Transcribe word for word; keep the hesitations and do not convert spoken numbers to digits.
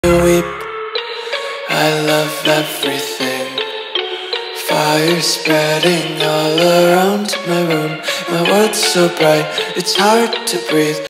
weep, I love everything. Fire spreading all around my room. My world's so bright, it's hard to breathe.